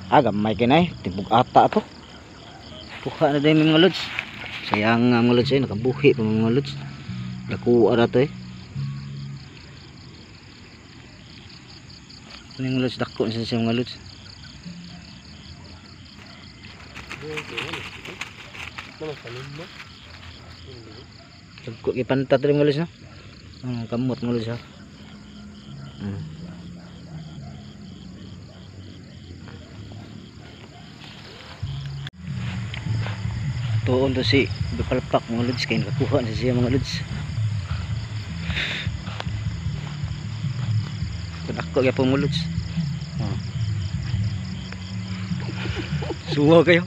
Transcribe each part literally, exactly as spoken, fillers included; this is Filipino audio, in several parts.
Ah, gamay kinay, tibog ata to. Kuha na din mga lods. Sayang nga mga lods eh, nakabuhi pa mga lods. Nakuha na to eh. Ano yung lods, dako sa siya mga lods. Dagko ipantat rin mga lods no. Hmm, kamot mga lods ha. Hmm. Tuon to si Bipalpak mga lods, kaya nakakuha na siya mga lods. Ako kaya po mga lods. Oh. Suwa kayo.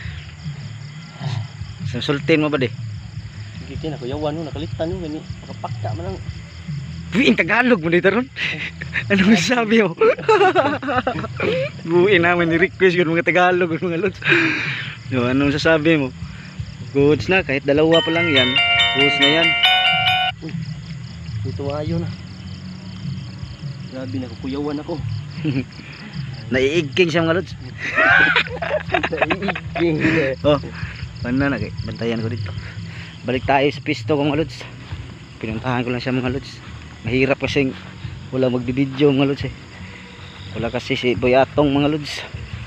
Sultin mo ba di? Sige na kuya wano nakalitan yo gani makapakta man ang buing Tagalog mo dito ron. Anong sabi mo? Buing naman ni-request yun mga Tagalog mga lods. So, anong sasabi mo? Goods na, kahit dalawa pa lang yan. Goods na yan. Uy, ito ayo na. Grabe na kukuyawan ako. Naiigking siya mga lods. Naiigking. Oh, paano na, bantayan ko dito. Balik tayo sa pisto ko mga lods. Pinuntahan ko lang siya mga lods. Mahirap kasi wala magbibideo mga lods eh. Wala kasi si Boy Atong mga lods.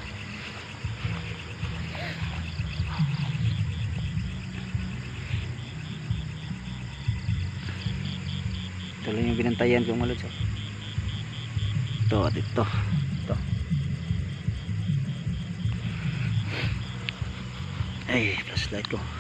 Ito lang yung binantayan ko mga lods. Ito at ito. Ito. Ay, flashlight ko.